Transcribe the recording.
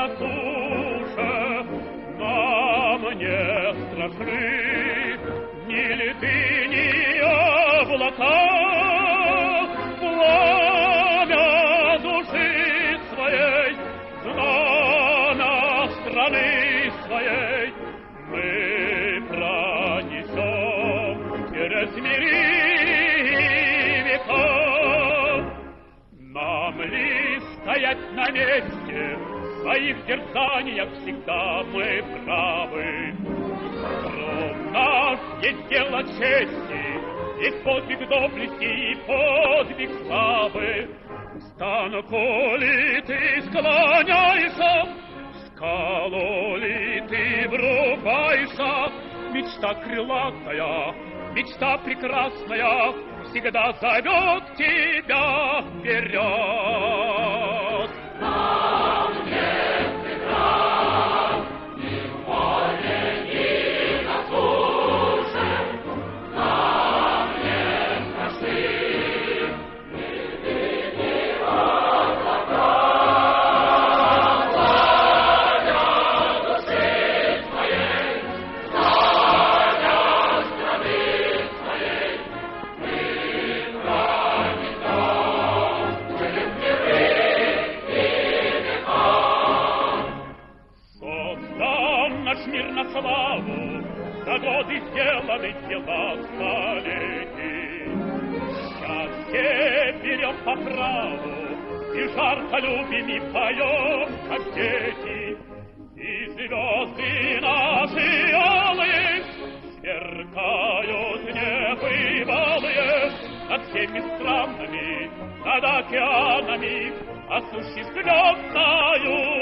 на суше, нам не страшны ни льды, ни облака. Пламя души своей, знамя страны своей мы пронесем через миры и века. Нам ли стоять на месте, в своих дерзаниях всегда мы правы. Труд наш есть дело чести, есть подвиг доблести и подвиг славы. Станку ли ты склоняешься, скалу ли ты врубаешься, мечта крылатая, мечта прекрасная всегда зовет тебя вперед. Нам нет преград ни в море, ни на суше, нам не страшны ни льды, ни облака. Пламя души своей, знамя страны своей мы пронесем через миры и века. Создан наш мир на славу, за годы сделаны дела столетий. Счастье берем по праву, и жарко любим и поем, как дети. И звезды наши алые сверкают небывалые над всеми странами, над океанами, осуществленною